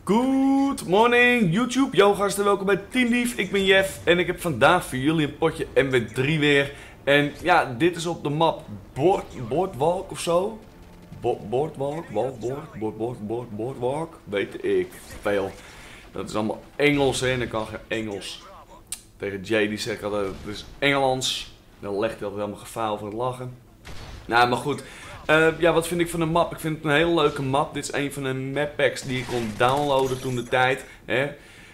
Good morning YouTube, yo gasten, welkom bij Team Dief. Ik ben Jeff en ik heb vandaag voor jullie een potje MW3 weer. En ja, dit is op de map Boardwalk of zo. Boardwalk, weet ik veel. Dat is allemaal Engels en ik kan geen Engels. Tegen Jay die zegt altijd het is Engelands. Dan legt hij altijd helemaal gevaar over het lachen. Nou, maar goed. Ja, wat vind ik van de map? Ik vind het een hele leuke map. Dit is een van de map packs die ik kon downloaden toen de tijd. Hè.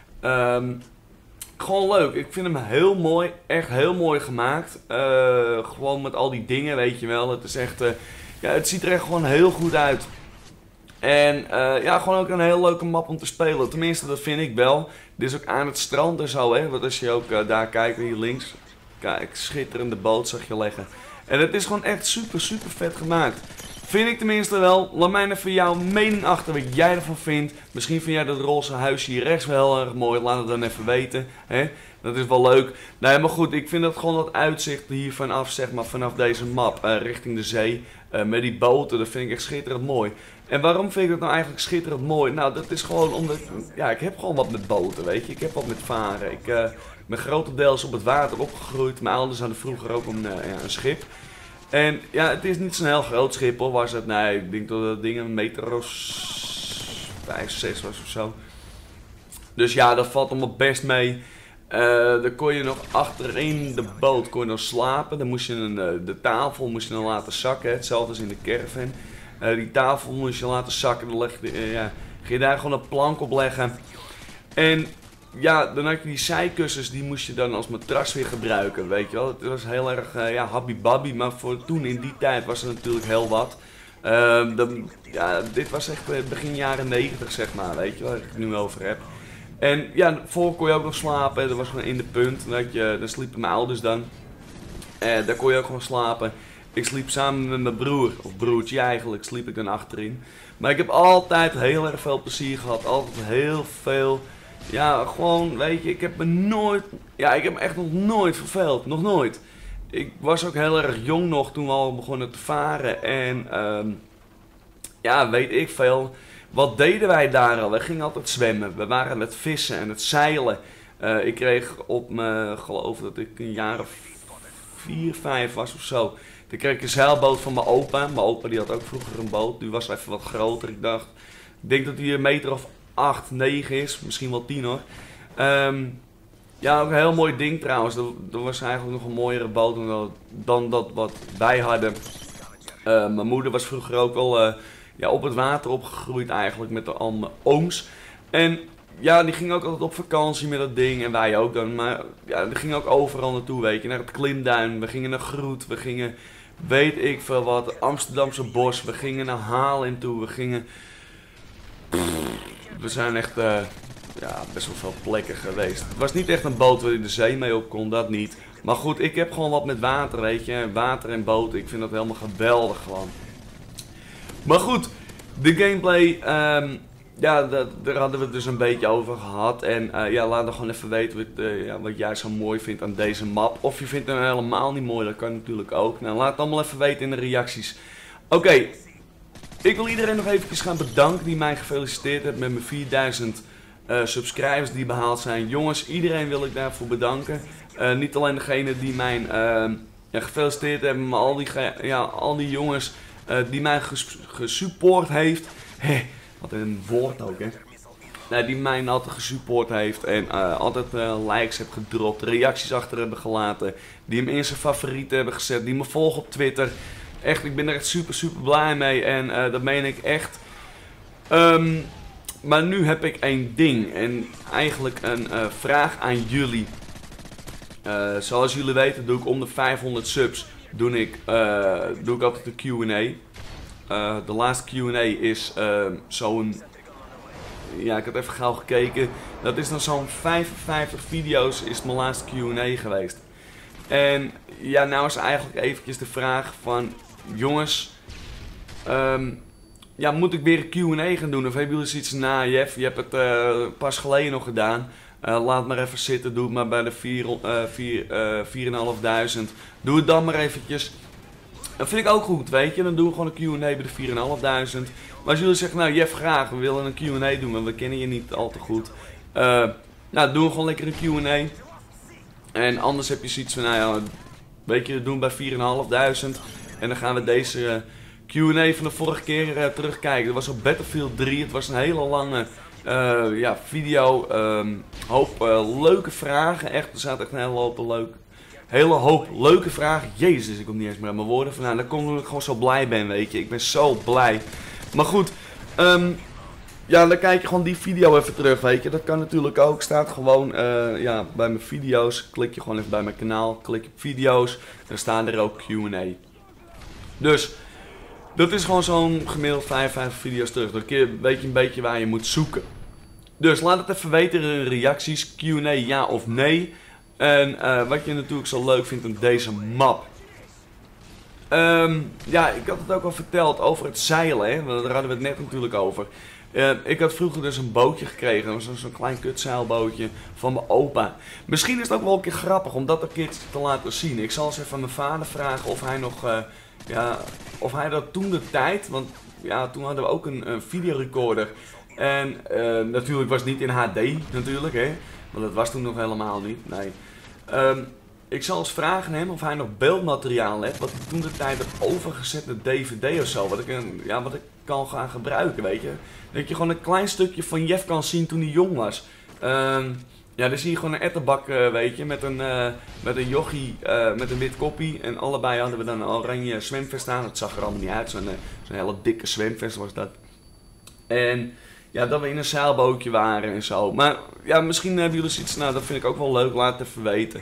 Gewoon leuk. Ik vind hem heel mooi. Echt heel mooi gemaakt. Gewoon met al die dingen, weet je wel. Het is echt... ja, het ziet er echt gewoon heel goed uit. En ja, gewoon ook een hele leuke map om te spelen. Tenminste, dat vind ik wel. Dit is ook aan het strand en zo, hè. Want als je ook daar kijkt, hier links. Kijk, schitterende boot zag je leggen. En het is gewoon echt super vet gemaakt. Vind ik tenminste wel. Laat mij even jouw mening achter wat jij ervan vindt. Misschien vind jij dat roze huisje hier rechts wel heel erg mooi. Laat het dan even weten. Hè? Dat is wel leuk. Nee, maar goed. Ik vind dat gewoon dat uitzicht hier vanaf, zeg maar, vanaf deze map. Richting de zee. Met die boten. Dat vind ik echt schitterend mooi. En waarom vind ik dat nou eigenlijk schitterend mooi? Nou, dat is gewoon omdat... Ja, ik heb gewoon wat met boten, weet je. Ik heb wat met varen. Ik ben grotendeels op het water opgegroeid. Mijn ouders hadden vroeger ook een schip. En ja, het is niet zo'n heel groot schip hoor, was het? Nee, ik denk dat dat ding een meter of 5, 6 was of zo. Dus ja, dat valt allemaal best mee. Dan kon je nog achterin de boot kon je nog slapen. Dan moest je de tafel moest je dan laten zakken, hetzelfde als in de caravan. Die tafel moest je laten zakken, dan ging je daar gewoon een plank op leggen. En... ja, dan had je die zijkussens, die moest je dan als matras weer gebruiken, weet je wel. Het was heel erg, ja, habby-babby, maar voor toen in die tijd was het natuurlijk heel wat. Ja, dit was echt begin jaren 90, zeg maar, weet je waar ik het nu over heb. En ja, voor kon je ook nog slapen, dat was gewoon in de punt, dan sliepen mijn ouders dan. Daar kon je ook gewoon slapen. Ik sliep samen met mijn broer, of broertje eigenlijk, sliep ik dan achterin. Maar ik heb altijd heel erg veel plezier gehad, altijd heel veel... ja, gewoon, weet je, ik heb me echt nog nooit verveeld, nog nooit. Ik was ook heel erg jong nog toen we al begonnen te varen en ja, weet ik veel. Wat deden wij daar al? We gingen altijd zwemmen, we waren met vissen en het zeilen. Ik kreeg op me, geloof dat ik een jaar of 4, 5 was of zo. Toen kreeg ik een zeilboot van mijn opa. Mijn opa die had ook vroeger een boot, die was even wat groter. Ik denk dat hij een meter of 8, 9 is, misschien wel 10 hoor. Ja, ook een heel mooi ding trouwens. Dat was eigenlijk nog een mooiere boot dan dat wat wij hadden. Mijn moeder was vroeger ook wel ja, op het water opgegroeid eigenlijk met al mijn ooms. En ja, die ging ook altijd op vakantie met dat ding en wij ook dan. Maar ja, die gingen ook overal naartoe, weet je. Naar het Klimduin, we gingen naar Groet, we gingen, weet ik veel wat, Amsterdamse Bos. We gingen naar Haarlem toe, we gingen... we zijn echt ja, best wel veel plekken geweest. Het was niet echt een boot waar je de zee mee op kon, dat niet. Maar goed, ik heb gewoon wat met water, weet je. Water en boten, ik vind dat helemaal geweldig gewoon. Maar goed, de gameplay, ja, daar hadden we het dus een beetje over gehad. En ja, laat dan gewoon even weten wat jij zo mooi vindt aan deze map. Of je vindt hem helemaal niet mooi, dat kan natuurlijk ook. Nou, laat het allemaal even weten in de reacties. Oké. Ik wil iedereen nog eventjes gaan bedanken die mij gefeliciteerd heeft met mijn 4000 subscribers die behaald zijn. Jongens, iedereen wil ik daarvoor bedanken. Niet alleen degene die mij ja, gefeliciteerd hebben, maar al die jongens die mij gesupport heeft. Wat een woord ook, hè. Nee, die mij altijd gesupport heeft en altijd likes heeft gedropt, reacties achter hebben gelaten. Die hem in zijn favorieten hebben gezet, die me volgen op Twitter. Echt, ik ben er echt super blij mee en dat meen ik echt. Maar nu heb ik één ding en eigenlijk een vraag aan jullie. Zoals jullie weten doe ik om de 500 subs doe ik altijd een Q&A. De laatste Q&A is zo'n... ja, ik had even gauw gekeken. Dat is dan zo'n 55 video's is mijn laatste Q&A geweest. En ja, nou is eigenlijk eventjes de vraag van... jongens, ja, moet ik weer een Q&A gaan doen? Of hebben jullie zoiets na, Jeff, je hebt het pas geleden nog gedaan. Laat maar even zitten, doe het maar bij de 4.500. Doe het dan maar eventjes. Dat vind ik ook goed, weet je. Dan doen we gewoon een Q&A bij de 4.500. Maar als jullie zeggen, nou Jeff graag, we willen een Q&A doen, maar we kennen je niet al te goed. Nou, doen we gewoon lekker een Q&A. En anders heb je zoiets van, nou ja, weet je, we doen bij 4.500. En dan gaan we deze Q&A van de vorige keer terugkijken. Dat was op Battlefield 3, het was een hele lange ja, video. Hoop leuke vragen, echt, er zaten echt een hele hoop leuke vragen. Jezus, ik kom niet eens meer aan mijn woorden vandaan. Dat komt omdat ik gewoon zo blij ben, weet je. Ik ben zo blij. Maar goed, ja, dan kijk je gewoon die video even terug, weet je. Dat kan natuurlijk ook. Staat gewoon ja, bij mijn video's. Klik je gewoon even bij mijn kanaal. Klik je op video's. Dan staan er ook Q&A. Dus, dat is gewoon zo'n gemiddeld 55 video's terug. Dan weet je een beetje waar je moet zoeken. Dus laat het even weten in de reacties. Q&A ja of nee. En wat je natuurlijk zo leuk vindt aan deze map. Ja, ik had het ook al verteld over het zeilen, hè? Daar hadden we het net natuurlijk over. Ik had vroeger dus een bootje gekregen, dat was zo'n klein kutzeilbootje van mijn opa. Misschien is het ook wel een keer grappig om dat een keer te laten zien. Ik zal eens even aan mijn vader vragen of hij nog, ja, of hij dat toen de tijd, want ja, toen hadden we ook een videorecorder. En natuurlijk was het niet in HD natuurlijk, hè. Want dat was toen nog helemaal niet, nee. Ik zal eens vragen hem of hij nog beeldmateriaal heeft, wat hij toen de tijd had overgezet naar DVD of zo. Wat ik kan gaan gebruiken, weet je. Dat je gewoon een klein stukje van Jeff kan zien toen hij jong was. Ja, dan zie je gewoon een ettenbak, weet je, met een jochie, met een wit koppie. En allebei hadden we dan een oranje zwemvest aan. Het zag er allemaal niet uit, zo'n hele dikke zwemvest was dat. En ja, dat we in een zeilbootje waren en zo. Maar ja, misschien hebben jullie zoiets, nou dat vind ik ook wel leuk, laat het even weten.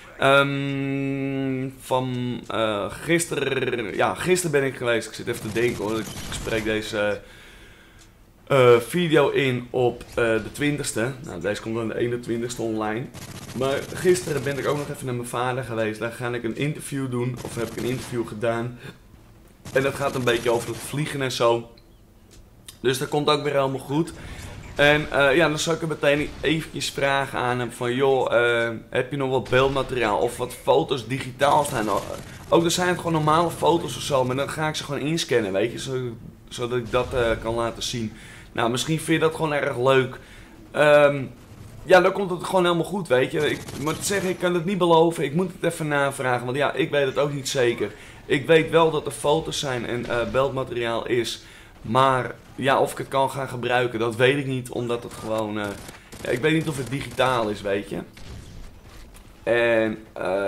Van gisteren, ja, gisteren ben ik geweest, ik zit even te denken hoor, ik spreek deze video in op de 20ste. Nou, deze komt dan de 21ste online. Maar gisteren ben ik ook nog even naar mijn vader geweest, daar ga ik een interview doen, of heb ik een interview gedaan. En dat gaat een beetje over het vliegen en zo. Dus dat komt ook weer helemaal goed. En ja, dan zal ik er meteen eventjes vragen aan hem van joh, heb je nog wat beeldmateriaal of wat foto's digitaal staan? Ook er zijn gewoon normale foto's of zo, maar dan ga ik ze gewoon inscannen, weet je, zodat ik dat kan laten zien. Nou, misschien vind je dat gewoon erg leuk. Ja, dan komt het gewoon helemaal goed, weet je. Ik moet zeggen, ik kan het niet beloven, ik moet het even navragen, want ja, ik weet het ook niet zeker. Ik weet wel dat er foto's zijn en beeldmateriaal is. Maar ja, of ik het kan gaan gebruiken, dat weet ik niet, omdat het gewoon, ja, ik weet niet of het digitaal is, weet je. En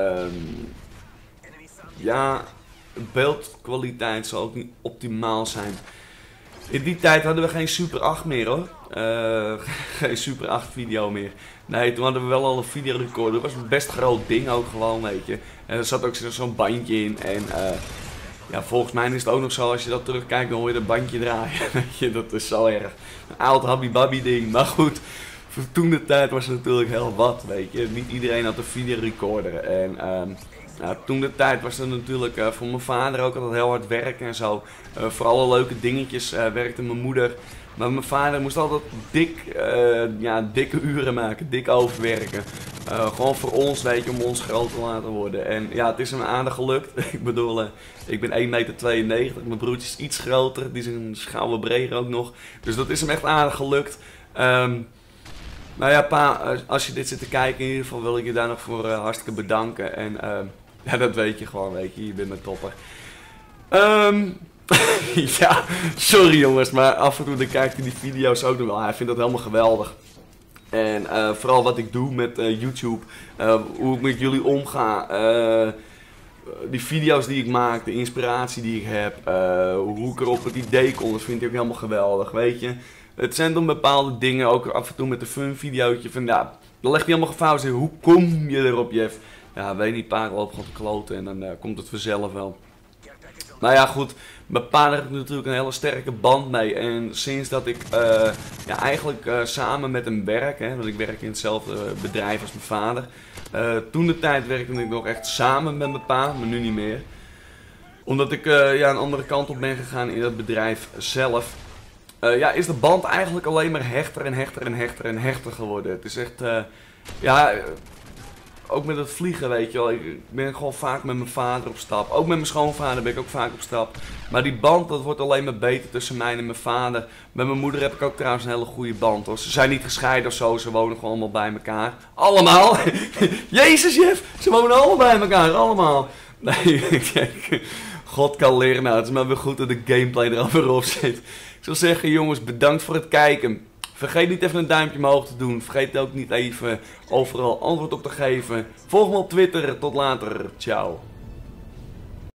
ja, beeldkwaliteit zal ook niet optimaal zijn. In die tijd hadden we geen Super 8 meer hoor, geen Super 8 video meer. Nee, toen hadden we wel al een videorecorder, dat was een best groot ding ook gewoon, weet je. En er zat ook zo'n bandje in en ja, volgens mij is het ook nog zo, als je dat terugkijkt, dan hoor je dat bandje draaien. Weet je, dat is zo erg. Een oud habby-babby ding. Maar goed, voor toen de tijd was het natuurlijk heel wat, weet je. Niet iedereen had een videorecorder. En nou, toen de tijd was het natuurlijk voor mijn vader ook altijd heel hard werken en zo. Voor alle leuke dingetjes werkte mijn moeder. Maar mijn vader moest altijd ja, dikke uren maken, dik overwerken. Gewoon voor ons, weet je, om ons groot te laten worden. En ja, het is hem aardig gelukt. Ik bedoel, ik ben 1,92 meter, mijn broertje is iets groter, die is een schouder breder ook nog. Dus dat is hem echt aardig gelukt. Nou ja, pa, als je dit zit te kijken, in ieder geval wil ik je daar nog voor hartstikke bedanken. En ja, dat weet je gewoon, weet je bent mijn topper. Ja, sorry jongens, maar af en toe dan kijkt hij die video's ook nog wel. Hij vindt dat helemaal geweldig. En vooral wat ik doe met YouTube, hoe ik met jullie omga, die video's die ik maak, de inspiratie die ik heb, hoe ik er op het idee kom, dat vind ik ook helemaal geweldig, weet je. Het zijn dan bepaalde dingen, ook af en toe met een fun videootje van ja, dan leg je helemaal gevouwen en hoe kom je erop, Jeff? Ja, weet niet, pa, loop gewoon te kloten en dan komt het vanzelf wel. Nou ja, goed, mijn pa heb ik natuurlijk een hele sterke band mee. En sinds dat ik ja, eigenlijk samen met hem werk, hè, want ik werk in hetzelfde bedrijf als mijn vader. Toen de tijd werkte ik nog echt samen met mijn pa, maar nu niet meer. Omdat ik ja, een andere kant op ben gegaan in dat bedrijf zelf. Ja, is de band eigenlijk alleen maar hechter en hechter en hechter en hechter geworden. Het is echt, ja, ook met het vliegen, weet je wel. Ik ben gewoon vaak met mijn vader op stap. Ook met mijn schoonvader ben ik ook vaak op stap. Maar die band, dat wordt alleen maar beter tussen mij en mijn vader. Met mijn moeder heb ik ook trouwens een hele goede band, hoor. Ze zijn niet gescheiden of zo, ze wonen gewoon allemaal bij elkaar. Allemaal! Jezus, Jeff! Ze wonen allemaal bij elkaar, allemaal! Nee, God kan leren, nou, het is maar weer goed dat de gameplay er al weer op zit. Ik zou zeggen, jongens, bedankt voor het kijken. Vergeet niet even een duimpje omhoog te doen. Vergeet ook niet even overal antwoord op te geven. Volg me op Twitter. Tot later. Ciao.